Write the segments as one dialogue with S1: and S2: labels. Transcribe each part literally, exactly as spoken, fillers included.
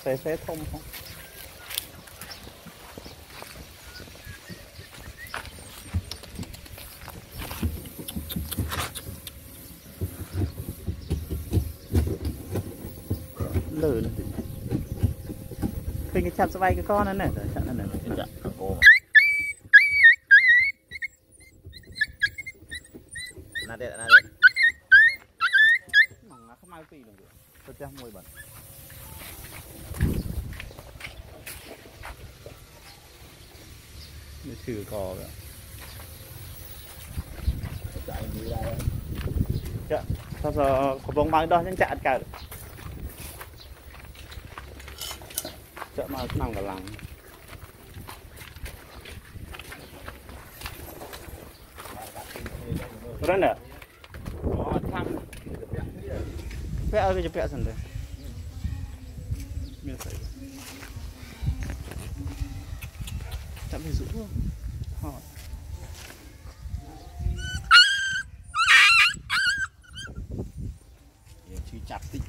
S1: phê phê thông không lử này khi cái chặt bay cái con này này chặt này này chặt thằng cô nè đây nè đây mỏng không ai pì được tôi cho mùi bẩn để thử cò rồi chạy đi ra chợ sao giờ có bóng băng đó nên chặt cả chợ mà nằm cả làng đó nè vẽ cái chụp vẽ dần rồi miếng sấy chạm phải rũ không họ chỉ chặt tí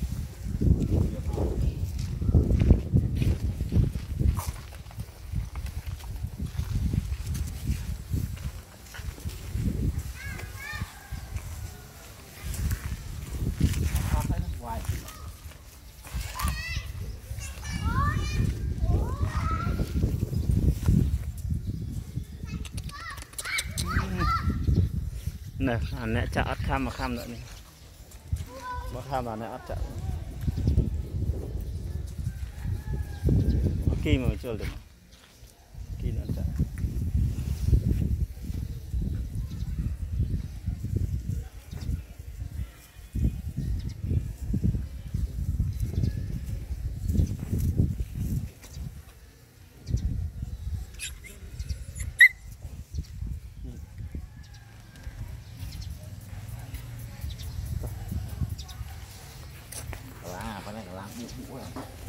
S1: nè anh nè chặt khăm mà khăm nữa này mà khăm mà nè chặt kia mà chưa được kia nữa chặt lá cái này là lá bụi bụi